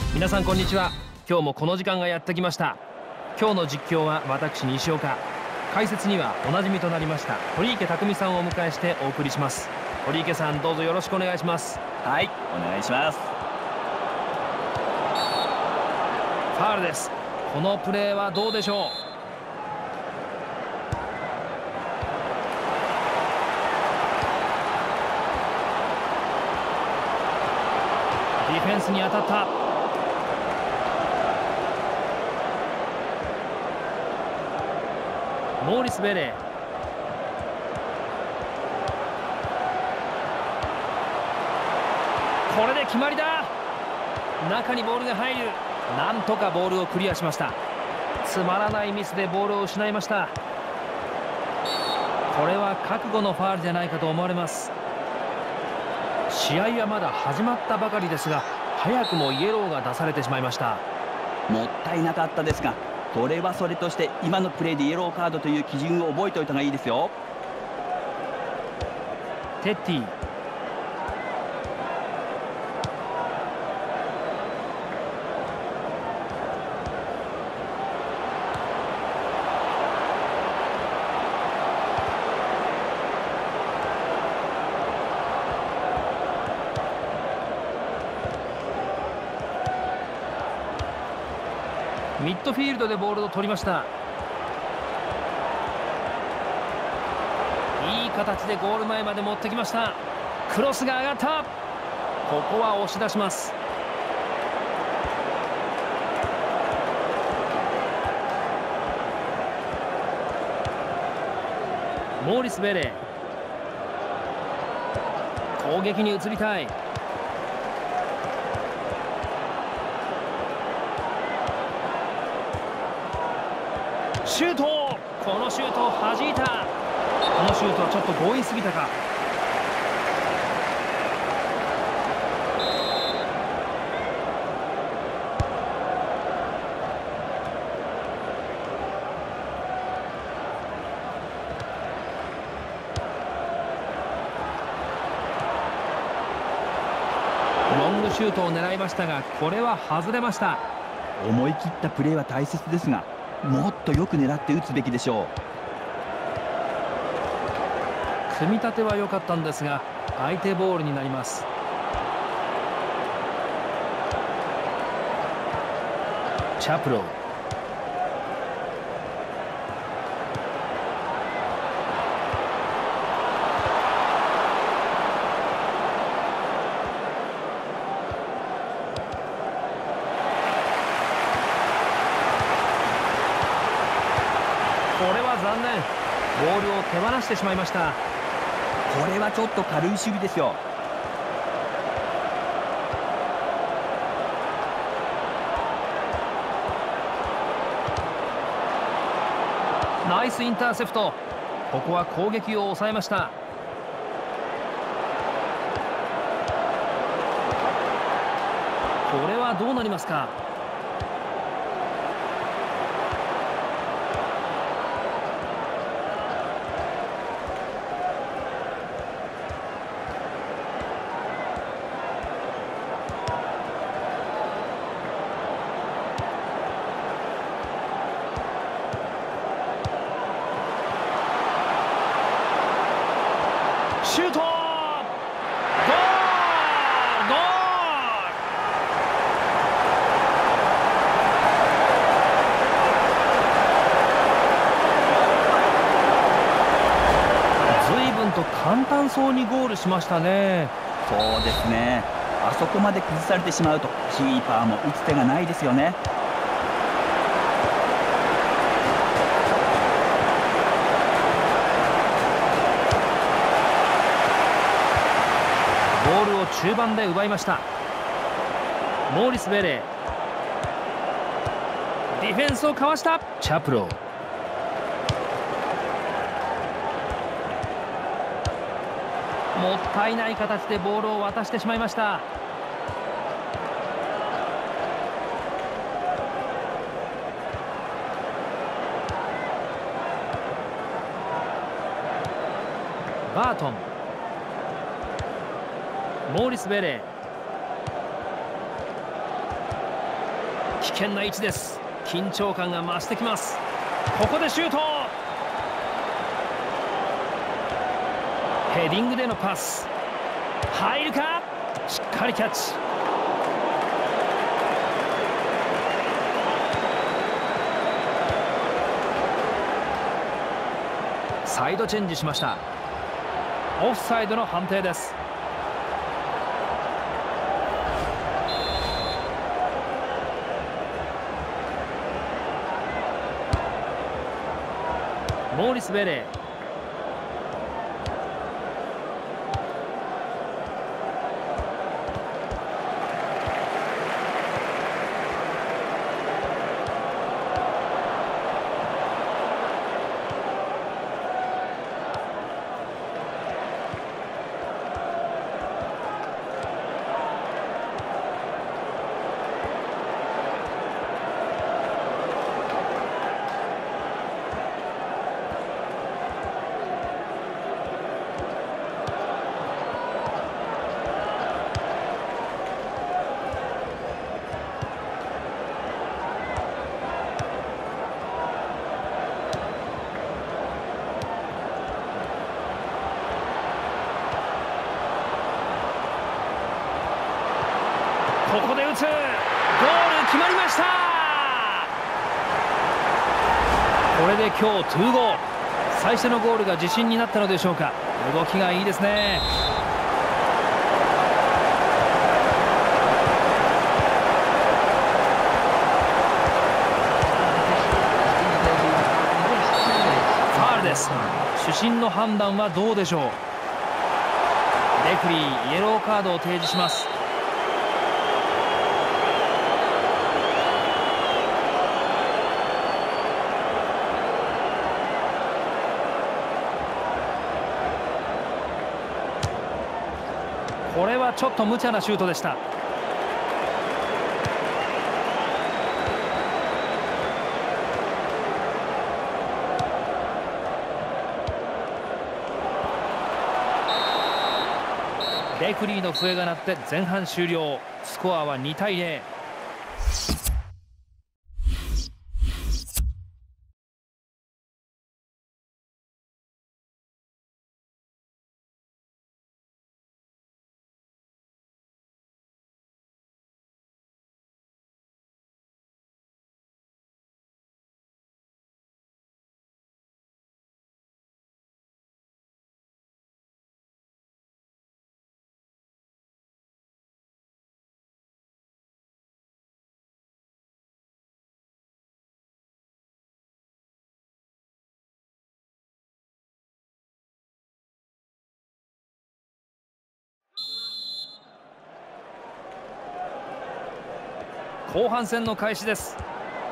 皆さんこんにちは。今日もこの時間がやってきました。今日の実況は私西岡、解説にはおなじみとなりました堀池匠さんをお迎えしてお送りします。堀池さん、どうぞよろしくお願いします。 はい、お願いします。 ファウルです。このプレーはどうでしょう。ディフェンスに当たった。モーリス・ベレー、これで決まりだ。中にボールが入る。なんとかボールをクリアしました。つまらないミスでボールを失いました。これは覚悟のファウルじゃないかと思われます。試合はまだ始まったばかりですが、早くもイエローが出されてしまいました。 もったいなかったですが、それはそれとして今のプレーでイエローカードという基準を覚えておいた方がいいですよ。 テッティ、ミッドフィールドでボールを取りました。いい形でゴール前まで持ってきました。クロスが上がった。ここは押し出します。モーリス・ベレー、攻撃に移りたい。シュート、このシュートを弾いた。このシュートはちょっと強引すぎたか。ロングシュートを狙いましたが、これは外れました。 思い切ったプレーは大切ですが、もっとよく狙って打つべきでしょう。 組み立ては良かったんですが、相手ボールになります。チャプロー、これは残念。ボールを手放してしまいました。 これはちょっと軽い守備ですよ。 ナイスインターセプト。ここは攻撃を抑えました。これはどうなりますか。シュート、ゴール、ゴール。随分と簡単そうにゴールしましたね。 そうですね。あそこまで崩されてしまうとキーパーも打つ手がないですよね。 ボールを中盤で奪いました。モーリス・ベレー、ディフェンスをかわした。チャプロー、もったいない形でボールを渡してしまいました。バートン、モーリス・ベレー、 危険な位置です。緊張感が増してきます。ここでシュート。ヘディングでのパス入るか。しっかりキャッチ。サイドチェンジしました。オフサイドの判定です。モーリス・ベレー。ここで打つ。ゴール決まりました。これで今日2ゴール。最初のゴールが自信になったのでしょうか。動きがいいですね。ファウルです。主審の判断はどうでしょう。レフェリーイエローカードを提示します。これはちょっと無茶なシュートでした。レフェリーの笛が鳴って前半終了。スコアは2対0。後半戦の開始です。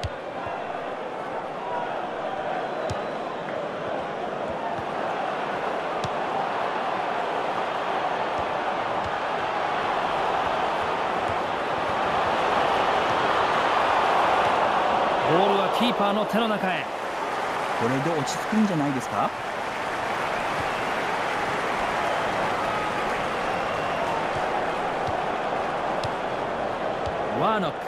ボールはキーパーの手の中へ。 これで落ち着くんじゃないですか。 ワーノック。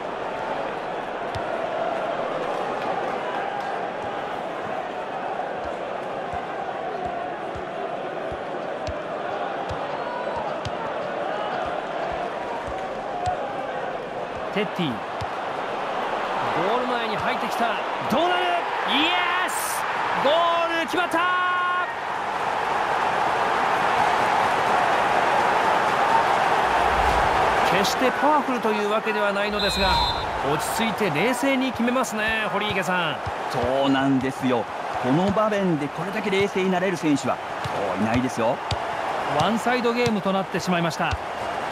テッティ。ゴール前に入ってきた。どうなる。イエス。ゴール決まった。決してパワフルというわけではないのですが、落ち着いて冷静に決めますね、堀池さん。 そうなんですよ。この場面でこれだけ冷静になれる選手はそういないですよ。 ワンサイドゲームとなってしまいました。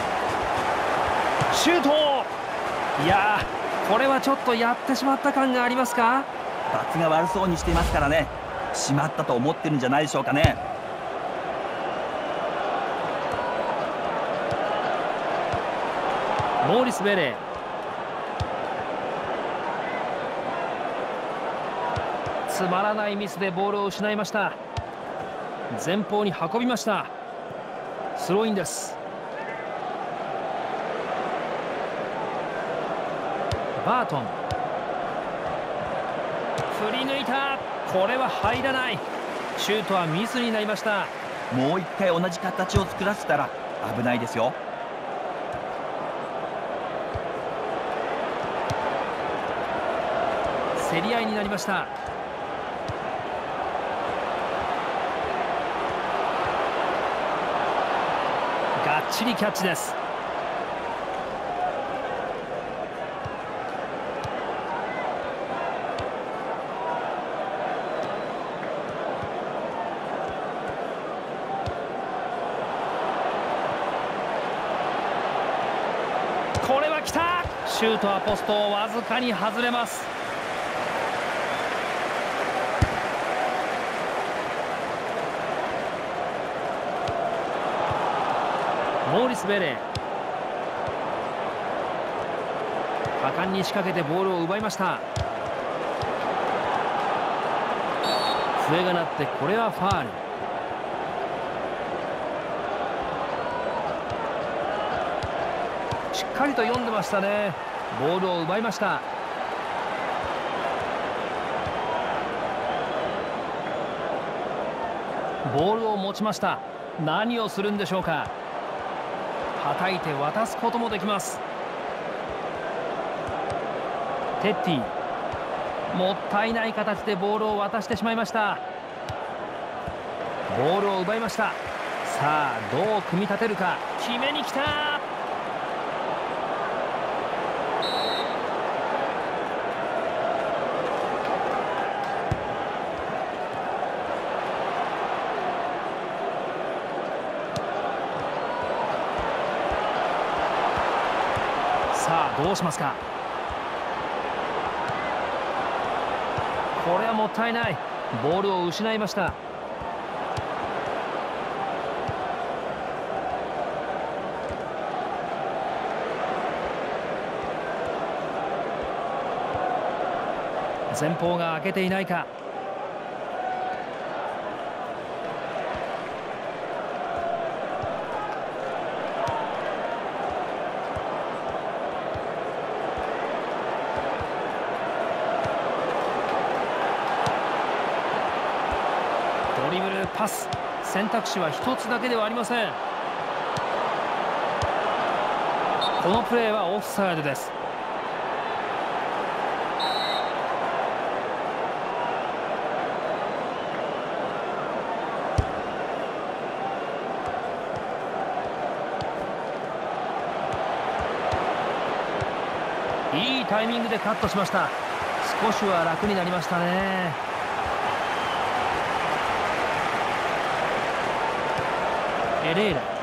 シュート。いやー、これはちょっとやってしまった感がありますか。 罰が悪そうにしていますからね。しまったと思ってるんじゃないでしょうかね。 モーリス・ベレー。つまらないミスでボールを失いました。前方に運びました。スローインです。 バートン、振り抜いた。これは入らない。シュートはミスになりました。 もう一回同じ形を作らせたら危ないですよ。 競り合いになりました。がっちりキャッチです。これは来た。シュートはポストをわずかに外れます。モーリス・ベレー、果敢に仕掛けてボールを奪いました。笛が鳴ってこれはファール。しっかりと読んでましたね。ボールを奪いました。ボールを持ちました。何をするんでしょうか。はたいて渡すこともできます。テッティ、もったいない形でボールを渡してしまいました。ボールを奪いました。さあどう組み立てるか。決めに来た。さあどうしますか。これはもったいない。ボールを失いました。前方が開けていないか。ドリブル、パス、選択肢は一つだけではありません。このプレーはオフサイドです。いいタイミングでカットしました。少しは楽になりましたね。エレーラ、